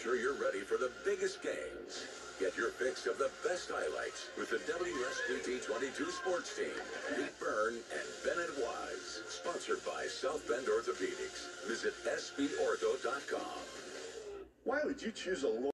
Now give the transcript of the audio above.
sure you're ready for the biggest games. Get your fix of the best highlights with the WSBT 22 sports team. Meet Byrne and Bennet. Sponsored by South Bend Orthopedics. Visit sbortho.com. Why would you choose a